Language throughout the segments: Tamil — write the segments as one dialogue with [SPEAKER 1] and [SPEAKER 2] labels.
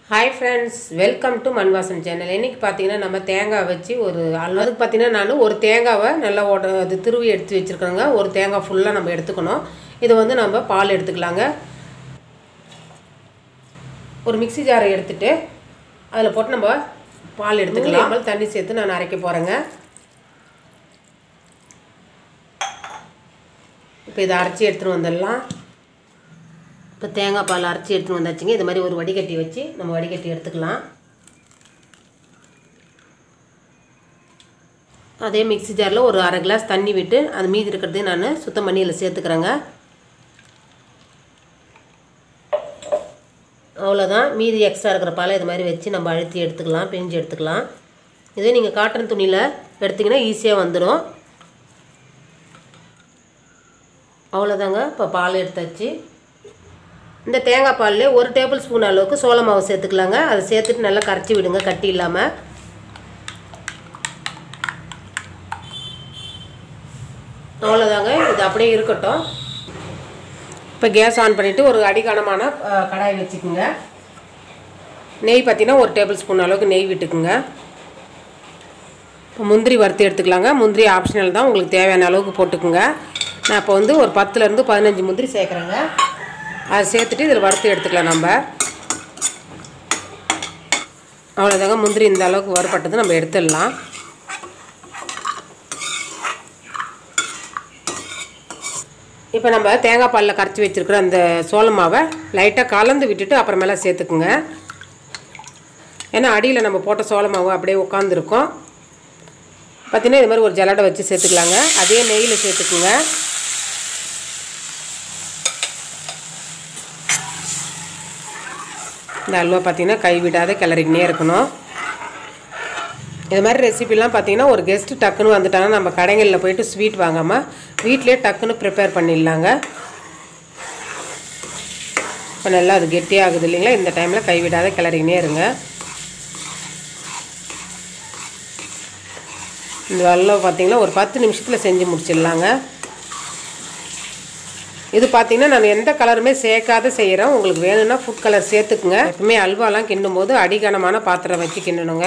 [SPEAKER 1] Hi friends welcome to Manvasan channel इनकी पातीங்கன்னா நம்ம தேங்காய் வச்சு ஒரு அதுக்கு பாத்தீங்கன்னா நான் ஒரு தேங்காவை நல்லா அது திருவி எடுத்து வச்சிருக்கேங்க ஒரு தேங்காய் ஃபுல்லா நம்ம எடுத்துக்கணும் இது வந்து நம்ம பால் எடுத்துக்கலாங்க ஒரு மிக்ஸி ஜாரை எடுத்துட்டு அதுல போட்டு நம்ம பால் எடுத்துக்கலாம் ml தண்ணி சேர்த்து நான் அரைக்க போறேங்க இப்போ இத அரைச்சி எடுத்துட்டு வந்துடலாம் இப்போ தேங்காய் பால் அரைச்சி எடுத்து வந்தாச்சுங்க இது மாதிரி ஒரு வடிகட்டி வச்சு நம்ம வடிகட்டி எடுத்துக்கலாம் அதே மிக்ஸி ஜார்ல ஒரு அரை கிளாஸ் தண்ணி விட்டு அது மீதி இருக்குறதை நான் சுத்தம் பண்ணி இதல சேர்த்துக்கறேங்க அவ்வளவுதான் மீதி எக்ஸ்ட்ரா இருக்கிற பாலை இது மாதிரி வெச்சு நம்ம அழுத்தி எடுத்துக்கலாம் பிழிஞ்சு எடுத்துக்கலாம் இதே நீங்க காட்டன் துணியில எடுத்தீங்கன்னா ஈஸியா வந்துரும் அவ்வளவுதாங்க இப்ப பால் எடுத்தாச்சு இந்த தேங்காய் பால்ல 1 டேபிள் ஸ்பூன் அளவுக்கு சோள மாவு சேர்த்துக்கலாங்க அதை சேர்த்துட்டு நல்லா கரச்சி விடுங்க கட்டி இல்லாம அவ்வளவுதாங்க இது அப்படியே இருக்கட்டும் இப்போ கேஸ் ஆன் பண்ணிட்டு ஒரு அடிகனமான கடாய் வெச்சுக்குங்க நெய் பத்தினா 1 டேபிள் ஸ்பூன் அளவுக்கு நெய் விட்டுக்குங்க இப்போ முந்திரி வறுத்து எடுத்துக்கலாங்க முந்திரி ஆப்ஷனல் தான் உங்களுக்கு தேவையான அளவுக்கு போட்டுக்குங்க நான் இப்போ வந்து ஒரு 10 ல இருந்து 15 முந்திரி சேர்க்கறேங்க அதை சேர்த்துட்டு இதல வறுத்து எடுத்துக்கலாம் நம்ம அவ்வளவுதாங்க முந்திரி இந்த அளவுக்கு வறுபட்டது நம்ம எடுத்துடலாம் இப்போ நம்ம தேங்காய் பால்ல கரைச்சி வச்சிருக்கிற அந்த சோள மாவை லைட்டா கலந்து விட்டுட்டு அப்புறமேல சேர்த்துக்குங்க ஏன்னா அடியில நம்ம போட்ட சோள மாவு அப்படியே உட்கார்ந்து இருக்கும் பாத்தீங்கன்னா இந்த மாதிரி ஒரு ஜல்லடை வச்சு சேர்த்துக்கலாங்க அதே நெய்யில சேர்த்துக்குங்க இந்த அல்வா பாத்தீங்கன்னா கைவிடாத கிளறிக்கிட்டே இருக்கணும் இந்த மாதிரி ரெசிபிலாம் பாத்தீங்கன்னா ஒரு கெஸ்ட் டக்குன்னு வந்துட்டாங்க நம்ம கடைகள்ல போய்ட்டு ஸ்வீட் வாங்காம வீட்லயே டக்குன்னு ப்ரிப்பேர் பண்ணிடலாங்க இப்போ நல்லா அது கெட்டி ஆகுது இல்லீங்களா இந்த டைம்ல கைவிடாத கிளறிக்கிட்டே இருங்க இந்த அல்வா பாத்தீங்கன்னா ஒரு 10 நிமிஷத்துல செஞ்சு முடிச்சிடலாங்க இது பாத்தீங்கன்னா நான் எந்த கலருமே சேர்க்காத செய்றேன் உங்களுக்கு வேணும்னா ஃபுட் கலர் சேர்த்துக்குங்க எப்பவுமே அல்வாலாம் கிண்டும்போது அடிகனமான பாத்திரம் வச்சு கிண்டணுங்க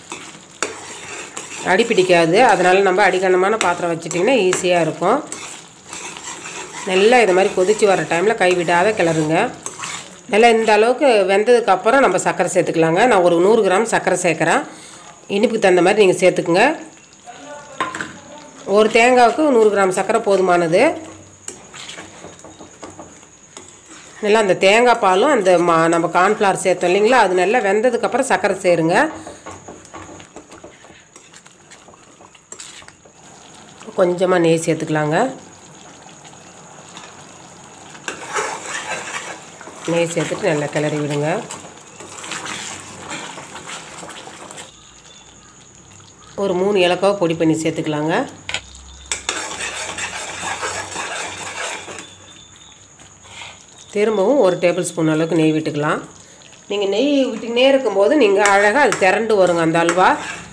[SPEAKER 1] அடி பிடிக்காது அதனால நம்ம அடிகனமான பாத்திரம் வச்சிட்டீங்கன்னா ஈஸியா இருக்கும் நல்லா இந்த மாதிரி கொதிச்சு வர டைம்ல கை விடாத கிளறுங்க நல்லா இந்த அளவுக்கு வெந்ததுக்கு அப்புறம் நம்ம சக்கரை சேர்த்துக்கலாங்க நான் ஒரு 100 கிராம் சக்கரை சேர்க்கறேன் இனிப்புக்கு தகுந்த மாதிரி நீங்க சேர்த்துக்குங்க ஒரு தேங்காய்க்கு 100 கிராம் சக்கரை போதுமானது நல்லா அந்த தேங்காய் பாலும் அந்த நம்ம கார்ன் ஃப்ளவர் சேர்த்தோம் இல்லீங்களா அது நல்லா வெந்ததுக்கு அப்புறம் சக்கரை சேருங்க கொஞ்சமா நெய் சேர்த்துக்கலாங்க நெய் சேர்த்துட்டு நல்லா கிளறி விடுங்க ஒரு 3 ஏலக்காய் பொடி பண்ணி சேர்த்துக்கலாங்க திரும்பவும் 1 டேபிள் ஸ்பூன் அளவுக்கு நெய் விட்டுக்கலாம் நீங்க நெய் விட்டுனே இருக்கும்போது நீங்க அழகா அது திரண்டு வருங்க அந்த அல்வா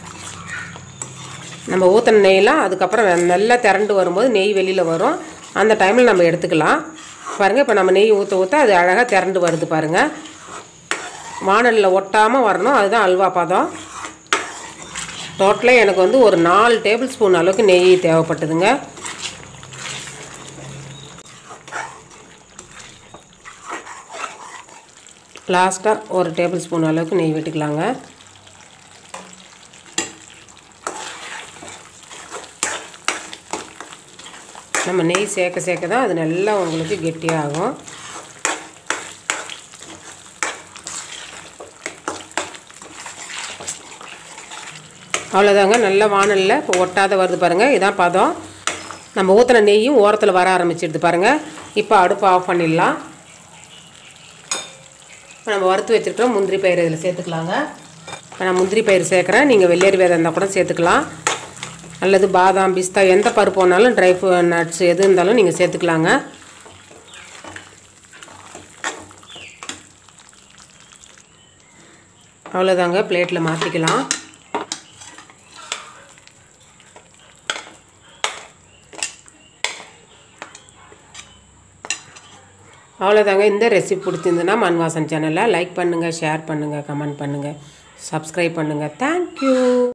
[SPEAKER 1] நம்ம ஊத்தன நெய்லாம் அதுக்கு அப்புறம் நல்லா திரண்டு வரும்போது நெய் வெளியில வரும் அந்த டைம்ல நம்ம எடுத்துக்கலாம் பாருங்க இப்போ நம்ம நெய் ஊத்த அது அழகா திரண்டு வருது பாருங்க வாணல்ல ஒட்டாம வரணும் அதுதான் அல்வா பதம் டோட்டலா எனக்கு வந்து ஒரு 4 டேபிள் ஸ்பூன் அளவுக்கு நெய் தேவைப்பட்டதுங்க லாஸ்டா 1 டேபிள் ஸ்பூன் அளவுக்கு நெய் விட்டுக்கலாங்க நம்ம நெய் சேர்க்க தான் அது நல்லா உங்களுக்கு கெட்டியாகும் அவ்வளவுதாங்க நல்ல வாணல்ல ஒட்டாத வருது பாருங்க இதான் பதம் நம்ம ஊத்துன நெய்யும் ஓரத்துல வர ஆரம்பிச்சிடுது பாருங்க இப்போ அடுப்பு ஆஃப் பண்ணிடலாம் நம்ம வறுத்து வச்சிருக்கிற முந்திரி பயிறு இதல சேர்த்துக்கலாங்க நான் முந்திரி பயிறு சேர்க்கறேன் நீங்க வெள்ளரி வேத இருந்தா கூட சேர்த்துக்கலாம் அல்லது பாதாம் பிஸ்தா எந்த பருப்பு வேணாலும் ட்ரை நட்ஸ் எது இருந்தாலும் நீங்க சேர்த்துக்கலாங்க அவ்வளவுதாங்க பிளேட்ல மாத்திக்கலாம் அவ்வளோதாங்க. இந்த ரெசிபி பிடிச்சிருந்துன்னா மண் வாசன் சேனலை லைக் பண்ணுங்கள், ஷேர் பண்ணுங்கள், கமெண்ட் பண்ணுங்கள், சப்ஸ்கிரைப் பண்ணுங்கள். தேங்க்யூ.